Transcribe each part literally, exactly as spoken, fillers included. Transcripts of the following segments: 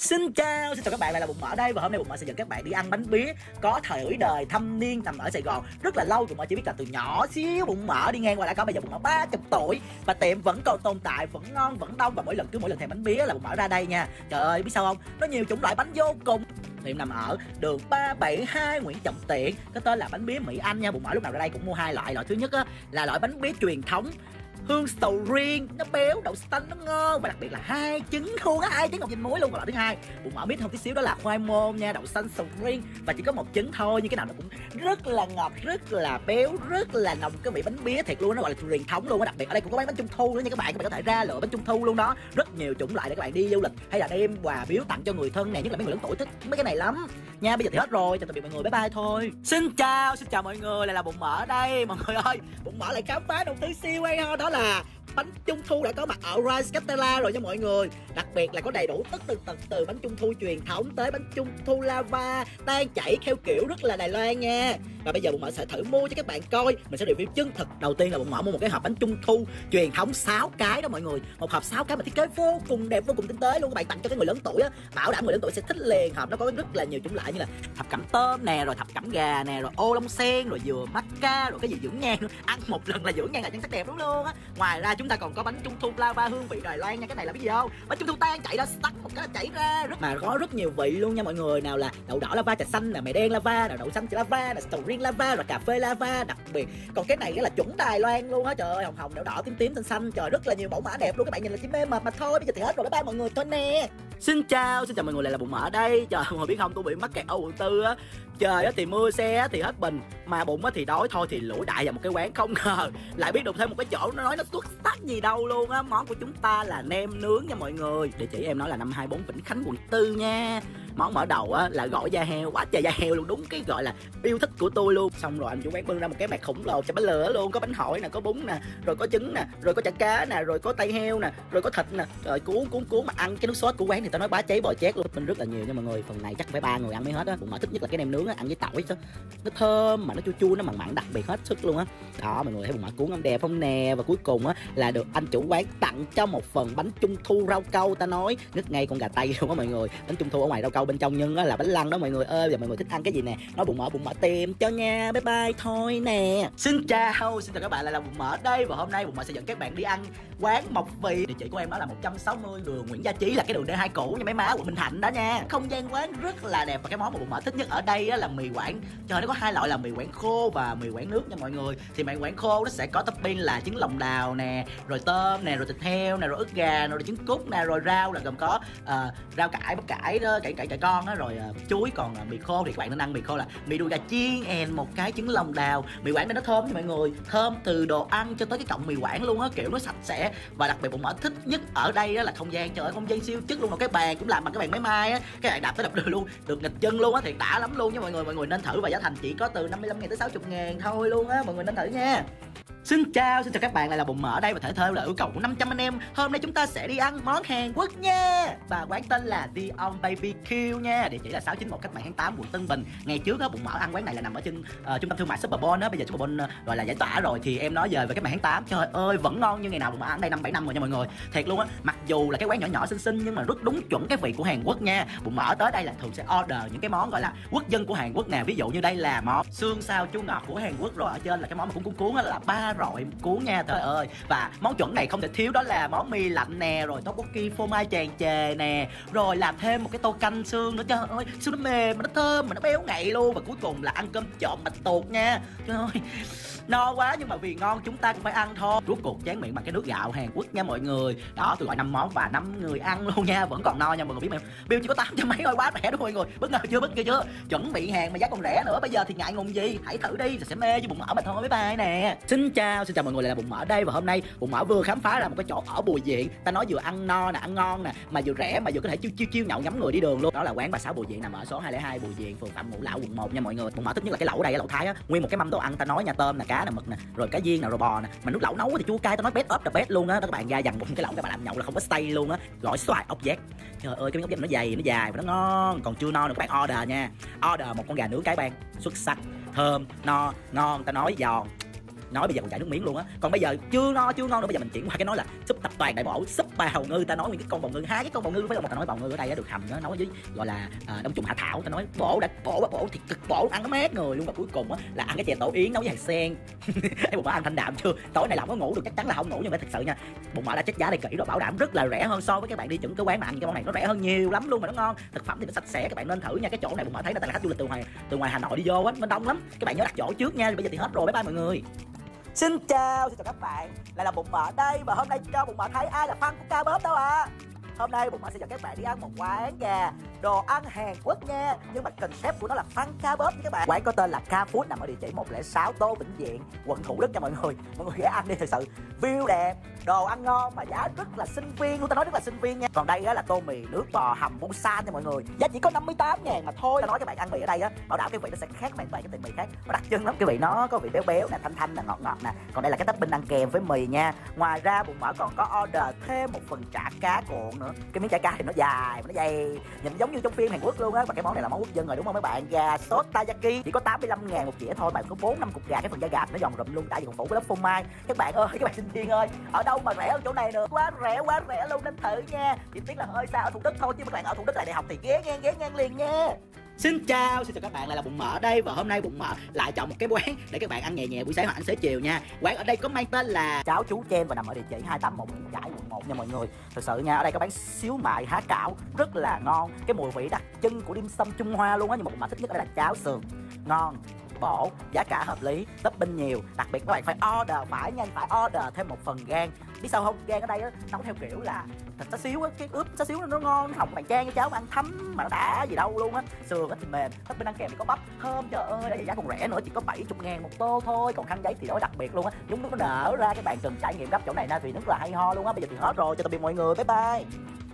Xin chào, xin chào các bạn, lại là Bụng Mỡ đây. Và hôm nay Bụng Mỡ sẽ dẫn các bạn đi ăn bánh pía có thời đời thâm niên nằm ở Sài Gòn rất là lâu. Bụng Mỡ chỉ biết là từ nhỏ xíu Bụng Mỡ đi ngang qua đã có, bây giờ Bụng Mỡ ba mươi tuổi và tiệm vẫn còn tồn tại, vẫn ngon, vẫn đông. Và mỗi lần cứ mỗi lần thèm bánh pía là Bụng Mỡ ra đây nha. Trời ơi, biết sao không? Nó nhiều chủng loại bánh vô cùng. Tiệm nằm ở đường ba bảy hai Nguyễn Trọng Tiện, có tên là bánh pía Mỹ Anh nha. Bụng Mỡ lúc nào ra đây cũng mua hai loại. Loại thứ nhất á, là loại bánh pía truyền thống, hương sầu riêng, nó béo, đậu xanh nó ngon và đặc biệt là hai trứng luôn á, hai trứng ngọc dinh muối luôn. Và loại thứ hai Bụng Mỡ biết không tí xíu, đó là khoai môn nha, đậu xanh, sầu riêng và chỉ có một trứng thôi, nhưng cái nào nó cũng rất là ngọt, rất là béo, rất là nồng cái vị bánh pía thiệt luôn. Nó gọi là truyền thống luôn á. Đặc biệt ở đây cũng có bán bánh trung thu nữa nha các bạn, các bạn có thể ra lựa bánh trung thu luôn đó. Rất nhiều chủng loại để các bạn đi du lịch hay là đem quà biếu tặng cho người thân nè, nhất là mấy người lớn tuổi thích mấy cái này lắm nha. Bây giờ thì hết rồi, chào tạm biệt mọi người, bye bye thôi. Xin chào, xin chào mọi người, lại là Bụng Mỡ đây. Mọi người ơi, Bụng Mỡ lại khám phá một thứ siêu hay ho, đó là bánh trung thu đã có mặt ở Rice Castella rồi nha mọi người. Đặc biệt là có đầy đủ tất từ tận từ bánh trung thu truyền thống tới bánh trung thu lava tan chảy theo kiểu rất là Đài Loan nha. Và bây giờ Bụng Mỡ sẽ thử mua cho các bạn coi, mình sẽ review chân thực. Đầu tiên là Bụng Mỡ mua một cái hộp bánh trung thu truyền thống sáu cái đó mọi người, một hộp sáu cái mà thiết kế vô cùng đẹp, vô cùng tinh tế luôn. Các bạn tặng cho cái người lớn tuổi á, bảo đảm người lớn tuổi sẽ thích liền. Hộp nó có rất là nhiều chủng loại như là thập cẩm tôm nè, rồi thập cẩm gà nè, rồi ô long sen, rồi dừa macca, rồi cái gì dưỡng nhan nữa. Ăn một lần là dưỡng nhan là chân sắc đẹp lắm luôn á. Ngoài ra chúng ta còn có bánh trung thu lava hương vị Đài Loan nha. Cái này là cái gì không? Bánh trung thu tan chảy đó, tắt một cái là chảy ra, rất mà có rất nhiều vị luôn nha mọi người. Nào là đậu đỏ lava, trà xanh, là mè đen lava, nào đậu xanh lava, là sầu riêng lava, rồi cà phê lava. Đặc biệt còn cái này là chuẩn Đài Loan luôn á. Trời ơi, hồng hồng, đỏ đỏ, tím tím, xanh xanh, trời, rất là nhiều mẫu mã đẹp luôn. Các bạn nhìn là chỉ mê mệt mà thôi. Bây giờ thì hết rồi, bye bye mọi người thôi nè. Xin chào, xin chào mọi người, lại là Bụng Mỡ đây. Trời, mọi người biết không, tôi bị mắc kẹt ở quận tư á. Trời á thì mưa xe thì hết bình, mà bụng á thì đói thôi thì lủi đại vào một cái quán, không ngờ lại biết được thêm một cái chỗ nó nói nó xuất sắc gì đâu luôn á. Món của chúng ta là nem nướng nha mọi người. Địa chỉ em nói là năm hai bốn Vĩnh Khánh quận tư nha. Món mở đầu á là gỏi da heo, quá trời da heo luôn, đúng cái gọi là yêu thích của tôi luôn. Xong rồi anh chủ quán bưng ra một cái bạc khổng lồ cho bánh lửa luôn, có bánh hỏi nè, có bún nè, rồi có trứng nè, rồi có chả cá nè, rồi có tay heo nè, rồi có thịt nè, rồi cuốn cuốn cuốn mà ăn cái nước sốt của quán thì tao nói bá cháy bò chét luôn. Mình rất là nhiều nha mọi người, phần này chắc phải ba người ăn mới hết á. Bụng Mỡ thích nhất là cái nem nướng á, ăn với tỏi chứ nó thơm mà nó chua chua, nó mặn mặn, đặc biệt hết sức luôn á. Đó mọi người thấy Bụng Mỡ cuốn không đẹp không nè. Và cuối cùng á là được anh chủ quán tặng cho một phần bánh trung thu rau câu, ta nói nứt ngay con gà tây luôn á mọi người. Bánh trung thu ở ngoài rau câu, bên trong nhân á là bánh lăng đó mọi người ơi. Và mọi người thích ăn cái gì nè, nói Bụng Mỡ, Bụng Mỡ tìm cho nha. Bye bye thôi nè. Xin chào, xin chào các bạn, lại là Bụng Mỡ đây. Và hôm nay Bụng Mỡ sẽ dẫn các bạn đi ăn quán Mộc Vì. Địa chỉ của em đó là một trăm sáu mươi đường Nguyễn Gia Trí, là cái đường D hai cũ nha mấy má, quận Bình Thạnh đó nha. Không gian quán rất là đẹp và cái món mà Bụng Mỡ thích nhất ở đây á là mì Quảng. Trời, nó có hai loại là mì Quảng khô và mì Quảng nước nha mọi người. Thì mì Quảng khô nó sẽ có topping là trứng lòng đào nè, rồi tôm nè, rồi thịt heo nè, rồi ức gà nè, rồi trứng cút nè, rồi rau là gồm có uh, rau cải, bắp cải đó, cải cải cải con á, rồi uh, chuối. Còn uh, mì khô thì các bạn nên ăn mì khô là mì đùi gà chiên and một cái trứng lòng đào. Mì Quảng này nó thơm nha mọi người, thơm từ đồ ăn cho tới cái cọng mì Quảng luôn á, kiểu nó sạch sẽ. Và đặc biệt Bụng Mỡ thích nhất ở đây á là không gian. Trời ơi, không gian siêu chất luôn. Một cái bàn cũng làm bằng cái bàn máy may á, cái bạn đạp tới đập đưa luôn, được nghịch chân luôn á, thiệt đã lắm luôn nha mọi người. Mọi người nên thử và giá thành chỉ có từ năm mươi lăm ngàn tới sáu mươi ngàn thôi luôn á, mọi người nên thử nha. Xin chào, xin chào các bạn, lại là Bụng Mỡ đây. Và thể theo là yêu cầu của năm trăm anh em, hôm nay chúng ta sẽ đi ăn món Hàn Quốc nha. Và quán tên là The On bê bê kiu nha. Địa chỉ là sáu chín một Cách Mạng tháng tám, quận Tân Bình. Ngày trước á Bụng Mỡ ăn quán này là nằm ở trên uh, trung tâm thương mại Superbon á. Bây giờ Superbon uh, gọi là giải tỏa rồi thì em nói về về Cách Mạng tháng tám. Trời ơi, vẫn ngon như ngày nào Bụng Mỡ ăn đây năm bảy năm rồi nha mọi người. Thiệt luôn á, mặc dù là cái quán nhỏ nhỏ xinh xinh nhưng mà rất đúng chuẩn cái vị của Hàn Quốc nha. Bụng Mỡ tới đây là thường sẽ order những cái món gọi là quốc dân của Hàn Quốc nè. Ví dụ như đây là món xương sao chua ngọt của Hàn Quốc, rồi ở trên là cái món mà cuốn cuốn cuốn là ba rọi cuốn nha. Trời ơi, và món chuẩn này không thể thiếu đó là món mì lạnh nè, rồi tteokbokki phô mai tràn trề nè, rồi làm thêm một cái tô canh xương nữa. Trời ơi, xương nó mềm mà nó thơm mà nó béo ngậy luôn. Và cuối cùng là ăn cơm trộn bạch tuộc nha. Trời ơi, no quá nhưng mà vì ngon chúng ta cũng phải ăn thôi. Rốt cuộc tráng miệng bằng cái nước gạo Hàn Quốc nha mọi người. Đó, tôi gọi năm món và năm người ăn luôn nha, vẫn còn no nha mọi người. Biết mà bill chỉ có tám trăm mấy thôi, quá rẻ đúng không mọi người? Bất ngờ chưa, bất ngờ chưa? Chuẩn bị hàng mà giá còn rẻ nữa. Bây giờ thì ngại ngùng gì, hãy thử đi rồi sẽ mê với Bụng Mỡ mà thôi. Bye bye nè. Xin chào, xin chào mọi người, lại là Bụng Mỡ đây. Và hôm nay Bụng Mỡ vừa khám phá ra một cái chỗ ở Bùi Viện. Ta nói vừa ăn no nè, ăn ngon nè, mà vừa rẻ mà vừa có thể chiêu chiêu chiêu nhậu ngắm người đi đường luôn. Đó là quán Bà Sáu Bùi Viện, nằm ở số hai không hai Bùi Viện, phường Phạm Ngũ Lão, quận một nha mọi người. Bụng Mỡ thích nhất là cái lẩu đây, cái lẩu Thái á, nguyên một cái mâm đồ ăn. Ta nói nha, tôm nè, cá nè, mực nè, rồi cá viên nè, rồi bò nè, mà nước lẩu nấu thì chua cay. Ta nói best of the best luôn á. Đó các bạn ra dằn một cái lẩu các bạn làm nhậu là không có stay luôn á. Gỏi xoài ốc giác. Trời ơi, cái miếng ốc giác nó dày, nó dài và nó ngon. Còn chưa no được các bạn order nha. Order một con gà nướng cái ban xuất sắc, thơm, no, ngon. Ta nói giòn. Nói bây giờ còn chảy nước miếng luôn á. Còn bây giờ chưa no chưa ngon nữa, bây giờ mình chuyển qua cái nói là súp tập toàn đại bổ, súp bào ngư, ta nói những cái con bào ngư, hai cái con bào ngư phải là một, ta nói bào ngư ở đây á được hầm nó nấu với gọi là à, đông trùng hạ thảo, ta nói bổ đã bổ bổ thì cực bổ, ăn nó mát người luôn. Và cuối cùng á là ăn cái chè tổ yến nấu với hạt sen. Em bụng mỡ ăn thanh đạm chưa? Tối nay làm có ngủ được, chắc chắn là không ngủ, nhưng mà thật sự nha, bụng mỡ đã check giá đây kỹ rồi, bảo đảm rất là rẻ hơn so với các bạn đi những cái quán mà ăn cái món này, nó rẻ hơn nhiều lắm luôn mà nó ngon. Thực phẩm thì nó sạch sẽ, các bạn nên thử nha. Cái chỗ này bụng mỡ thấy là khách du lịch từ ngoài từ ngoài Hà Nội đi vô á, nó đông lắm, các bạn nhớ đặt chỗ trước nha. Bây giờ thì hết rồi, bye bye mọi người. Xin chào, xin chào các bạn, lại là bụng mỡ đây, và hôm nay cho bụng mỡ thấy ai là fan của ca bóp đâu ạ. À. Hôm nay bụng mỡ sẽ dẫn các bạn đi ăn một quán gà đồ ăn Hàn Quốc nha, nhưng mà concept của nó là fun ca bóp nha các bạn. Quán có tên là Ca Food, nằm ở địa chỉ một không sáu Tô Vĩnh Diện, quận Thủ Đức nha mọi người. Mọi người ghé ăn đi, thật sự view đẹp, đồ ăn ngon mà giá rất là sinh viên luôn, ta nói rất là sinh viên nha. Còn đây á là tô mì nước bò hầm busan nha mọi người, giá chỉ có năm mươi tám ngàn mà thôi. Ta nói các bạn ăn mì ở đây á, bảo đảm cái vị nó sẽ khác bạn, cái tiệm mì khác, nó đặc trưng lắm. Cái vị nó có vị béo béo nè, thanh thanh nè, ngọt ngọt nè. Còn đây là cái topping ăn kèm với mì nha. Ngoài ra bụng mỡ còn có order thêm một phần chả cá cuộn nữa. Cái miếng chả cá thì nó dài và nó dày, nhìn giống như trong phim Hàn Quốc luôn á. Và cái món này là món quốc dân rồi đúng không mấy bạn? Gà sốt taiyaki chỉ có tám mươi lăm ngàn một dĩa thôi, bạn có bốn năm cục gà, cái phần da gà nó giòn rụm luôn, tại vì còn phủ cái lớp phô mai. Các bạn ơi, các bạn sinh viên ơi, ở đâu mà rẻ hơn chỗ này nữa, quá rẻ quá rẻ luôn, nên thử nha. Chỉ tiếc là hơi xa ở Thủ Đức thôi, chứ các bạn ở Thủ Đức lại đại học thì ghé ngang ghé ngang liền nha. Xin chào, xin chào các bạn, lại là bụng mỡ đây, và hôm nay bụng mỡ lại chọn một cái quán để các bạn ăn nhẹ nhẹ buổi sáng hoặc ăn xế chiều nha. Quán ở đây có mang tên là Cháo Chú Chen và nằm ở địa chỉ hai tám một Nguyễn Trãi, quận một nha mọi người. Thực sự nha, ở đây có bán xíu mại há cảo rất là ngon, cái mùi vị đặc trưng của dim sum Trung Hoa luôn á. Nhưng mà bụng mỡ thích nhất ở đây là cháo sườn ngon, bổ, giá cả hợp lý, topping nhiều. Đặc biệt các bạn phải order, phải nhanh, phải order thêm một phần gan. Biết sao không? Gan ở đây á nấu theo kiểu là thịt xá xíu á, cái ướp xá xíu nó ngon, nó hồng bạn chan cho cháo mà ăn thấm mà nó đã gì đâu luôn á. Sườn thì mềm, topping ăn kèm thì có bắp thơm, trời ơi, đây giá còn rẻ nữa, chỉ có bảy mươi ngàn một tô thôi. Còn khăn giấy thì đó đặc biệt luôn á, nhúng nước nó nở ra, các bạn cần trải nghiệm gấp chỗ này na thì rất là hay ho luôn á. Bây giờ thì hết rồi, cho tạm biệt mọi người, bye bye.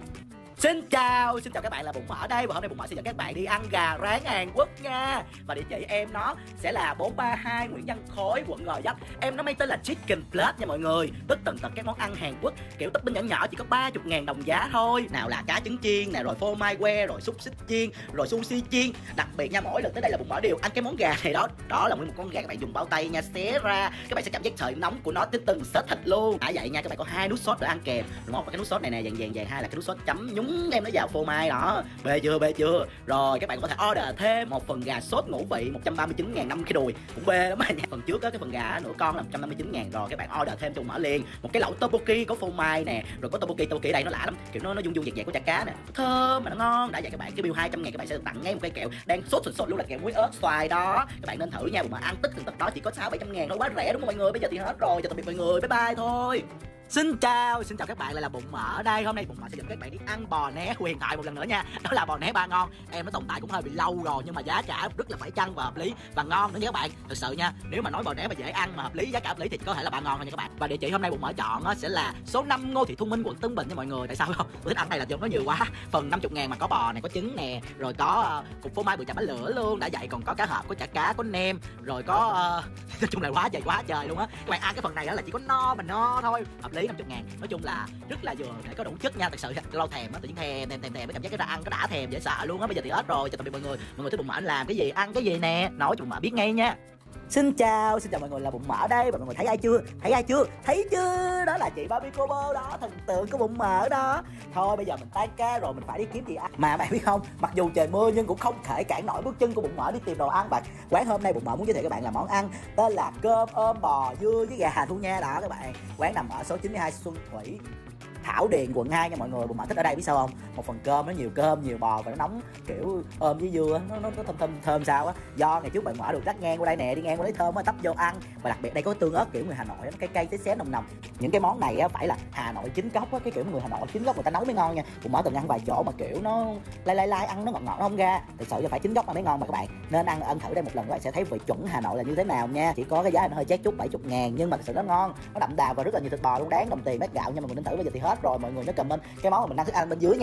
Xin chào, xin chào các bạn, là bụng mỡ đây, và hôm nay bụng mỡ sẽ dẫn các bạn đi ăn gà rán Hàn Quốc nha. Và địa chỉ em nó sẽ là bốn ba hai Nguyễn Văn Khối, quận Gò Vấp. Em nó mang tên là Chicken Plate nha mọi người. Tất tần tật các món ăn Hàn Quốc kiểu topping nhỏ nhỏ chỉ có ba mươi ngàn đồng giá thôi. Nào là cá trứng chiên nè, rồi phô mai que, rồi xúc xích chiên, rồi sushi chiên. Đặc biệt nha, mỗi lần tới đây là bụng mỡ đều ăn cái món gà này đó. Đó là nguyên một con gà các bạn dùng bao tay nha, xé ra các bạn sẽ cảm giác sợi nóng của nó tới từng xếp thịt luôn. Đã vậy nha, các bạn có hai nút sốt để ăn kèm. Một là cái nút sốt này nè, vàng vàng vàng, hai là cái nút sốt chấm nhúng em nó vào phô mai đó. Bê chưa, bê chưa. Rồi các bạn có thể order thêm một phần gà sốt ngũ vị một trăm ba mươi chín ngàn năm cái đùi, cũng bê lắm nha. Phần trước á, cái phần gà nửa con là một trăm năm mươi chín ngàn. Rồi các bạn order thêm cho bụng mỡ liền một cái lẩu tteokbokki có phô mai nè, rồi có tteokbokki. Tteokbokki đây nó lạ lắm, kiểu nó nó dung dung dẹt dẹt của chả cá nè, thơm mà nó ngon. Đã vậy các bạn, cái bill hai trăm ngàn các bạn sẽ được tặng ngay một cây kẹo đang sốt sốt sốt luôn, là kẹo muối ớt xoài đó. Các bạn nên thử nha, bụng mỡ ăn tức từng tật đó chỉ có sáu bảy trăm ngàn thôi, quá rẻ đúng không mọi người? Bây giờ thì hết rồi, cho tạm biệt mọi người, bye bye thôi. Xin chào, xin chào các bạn, lại là bụng mỡ ở đây. Hôm nay bụng mỡ sẽ dẫn các bạn đi ăn bò né huyền thoại một lần nữa nha. Đó là bò né Ba Ngon. Em nó tồn tại cũng hơi bị lâu rồi, nhưng mà giá cả rất là phải chăng và hợp lý và ngon nữa nha các bạn. Thực sự nha, nếu mà nói bò né mà dễ ăn mà hợp lý, giá cả hợp lý thì có thể là Ba Ngon thôi nha các bạn. Và địa chỉ hôm nay bụng mỡ chọn sẽ là số năm Ngô Thị Thu Minh, quận Tân Bình nha mọi người. Tại sao không? Tôi thích ăn này là nó nhiều quá. Phần năm mươi ngàn mà có bò này, có trứng nè, rồi có uh, cục phô mai bự chả bánh lửa luôn. Đã vậy còn có cá hộp, có chả cá, có nem, rồi có uh, nói chung là quá trời quá trời luôn á. Các bạn ăn cái phần này đó là chỉ có no mà no thôi, hợp lý năm mươi ngàn. Nói chung là rất là vừa để có đủ chất nha. Thật sự lâu thèm á, tự nhiên thèm thèm thèm thèm cái cảm giác cái ra ăn có đã thèm dễ sợ luôn á. Bây giờ thì hết rồi, chào tạm biệt mọi người. Mọi người thích bụng mỡ anh làm cái gì, ăn cái gì nè, nói cho bụng mỡ biết ngay nha. Xin chào, xin chào mọi người, là bụng mỡ đây. Và mọi người thấy ai chưa? Thấy ai chưa? Thấy chưa? Đó là chị Barbie Combo đó, thần tượng của bụng mỡ đó. Thôi bây giờ mình tan ca rồi, mình phải đi kiếm gì ăn. Mà bạn biết không, mặc dù trời mưa nhưng cũng không thể cản nổi bước chân của bụng mỡ đi tìm đồ ăn bạn. Quán hôm nay bụng mỡ muốn giới thiệu các bạn là món ăn tên là cơm ôm bò dưa với gà luôn nha. Đó các bạn, quán nằm ở số chín mươi hai Xuân Thủy, Thảo Điền, quận hai nha mọi người. Bụng mỡ thích ở đây biết sao không? Một phần cơm nó nhiều cơm, nhiều bò và nó nóng kiểu ôm với dưa, nó nó, nó thơm thơm thơm sao á. Do ngày trước bạn mỡ được dắt ngang qua đây nè, đi ngang qua lấy thơm á, tấp vô ăn. Và đặc biệt đây có tương ớt kiểu người Hà Nội á, cái cây xé xé nồng nồng. Những cái món này á phải là Hà Nội chính gốc á, cái kiểu người Hà Nội chính gốc người ta nấu mới ngon nha. Bụng mỡ từng ăn vài chỗ mà kiểu nó lai lai lai, ăn nó ngọt ngọt nó không ra. Thực sự là phải chính gốc mà mới ngon mà các bạn. Nên ăn ăn thử đây một lần các bạn sẽ thấy vị chuẩn Hà Nội là như thế nào nha. Chỉ có cái giá nó hơi chát chút bảy mươi ngàn, nhưng mà thực sự nó ngon, nó đậm đà và rất là nhiều thịt bò luôn, đáng đồng tiền mét gạo nha. Mọi người nên thử. Bây giờ thì hết rồi, mọi người nhớ comment cái món mà mình đang thích ăn bên dưới nha.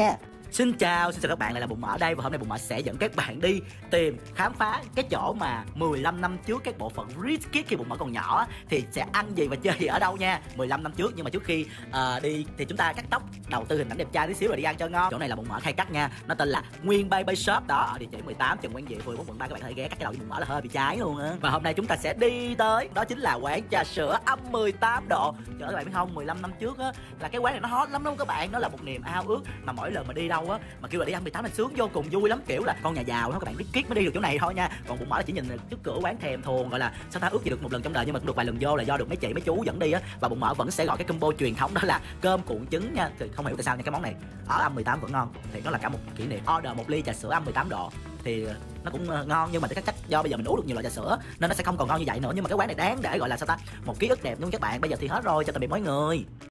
Xin chào, xin chào các bạn, lại là Bụng Mỡ ở đây và hôm nay Bụng Mỡ sẽ dẫn các bạn đi tìm khám phá cái chỗ mà mười lăm năm trước các bộ phận Rich Kid khi Bụng Mỡ còn nhỏ thì sẽ ăn gì và chơi gì ở đâu nha. mười lăm năm trước, nhưng mà trước khi uh, đi thì chúng ta cắt tóc, đầu tư hình ảnh đẹp trai tí xíu rồi đi ăn cho ngon. Chỗ này là Bụng Mỡ khai cắt nha, nó tên là Nguyên Barber Shop đó, ở địa chỉ mười tám Trần Quang Diệu, phường bốn quận ba. Các bạn có thể ghé cắt cái đầu với Bụng Mỡ là hơi bị trái luôn á. Và hôm nay chúng ta sẽ đi tới đó chính là quán trà sữa âm mười tám độ. Trời ơi các bạn biết không, mười lăm năm trước á là cái quán này nó hot lắm luôn các bạn, nó là một niềm ao ước mà mỗi lần mà đi đâu á mà kêu là đi ăn mười tám là sướng vô cùng, vui lắm, kiểu là con nhà giàu đó các bạn, biết kiết mới đi được chỗ này thôi nha. Còn Bụng Mỡ là chỉ nhìn trước cửa quán thèm thuồng, gọi là sao ta, ước gì được một lần trong đời, nhưng mà cũng được vài lần vô là do được mấy chị mấy chú dẫn đi á. Và Bụng Mỡ vẫn sẽ gọi cái combo truyền thống đó là cơm cuộn trứng nha. Thì không hiểu tại sao nha, cái món này ở âm mười tám vẫn ngon, thì nó là cả một kỷ niệm. Order một ly trà sữa âm mười tám độ thì nó cũng ngon, nhưng mà chắc chắc do bây giờ mình uống được nhiều loại trà sữa nên nó sẽ không còn ngon như vậy nữa. Nhưng mà cái quán này đáng để gọi là sao ta, một ký ức đẹp luôn các bạn. Bây giờ thì hết rồi, chào tạm biệt mọi người.